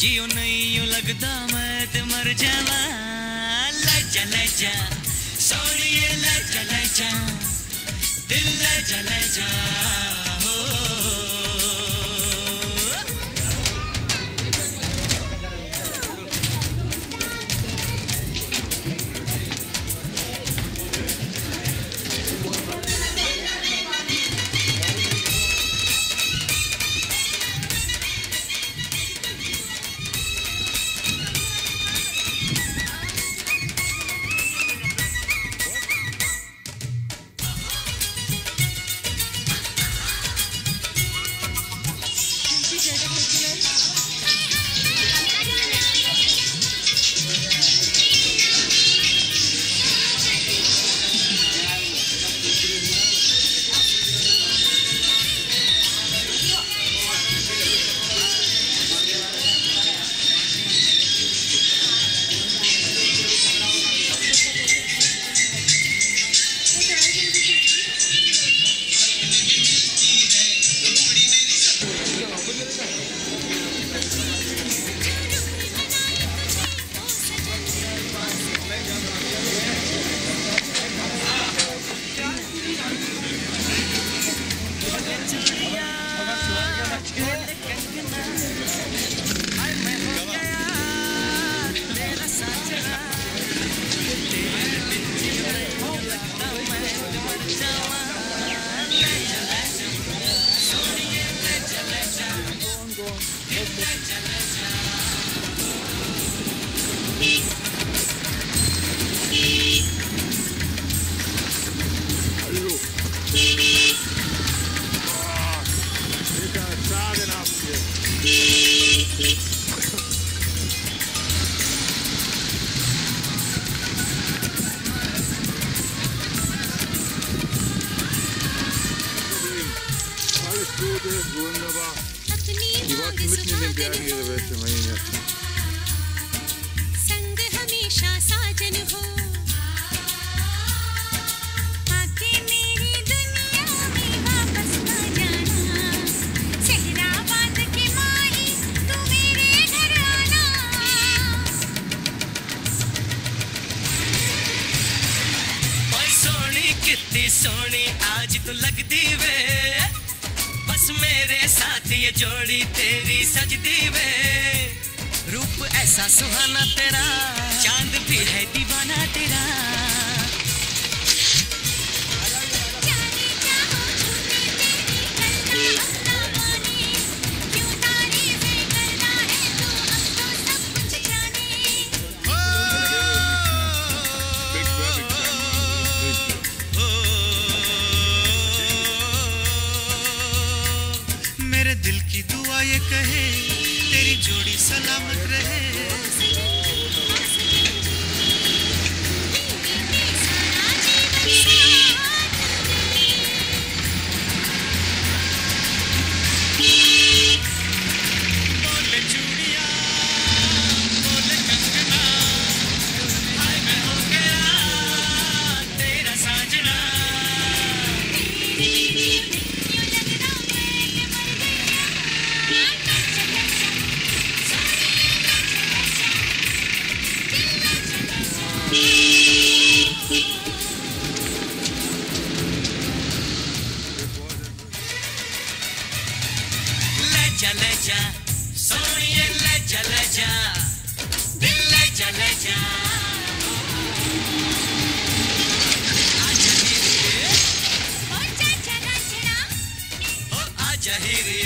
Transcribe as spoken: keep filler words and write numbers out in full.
जियो नहीं यूं लगदा मैं ते मर जावा। ले जा ले जा सोनिए ले जा ले जा दिल ले जा ले जा Wunderbar. Die wollten mitten in den Bergen ihre Welt meine संग हमेशा साजन हो आके मेरी दुनिया में वापस आ जाना सेहरा बांध के माही तू मेरे घर आना ओए सोनी कितनी सोनी आज तो लगती वे बस मेरे साथ ये जोड़ी तेरी सजदी वे रूप ऐसा सुहाना तेरा चांद भी है दीवाना तेरा जाने चाहो छूटे तेरी गल्ला माने क्यों तारीफें करना है तू अब तो सब कुछ जाने मेरे दिल की दुआ ये कहे तेरी जोड़ी सलामत रहे बोले चूड़िया बोले कंगना हाय मैं हो गया तेरा साजना ले जा सोनिए ले जा ले जा दिल ले जा ले जा आजा हीरे ओ आजा हीरे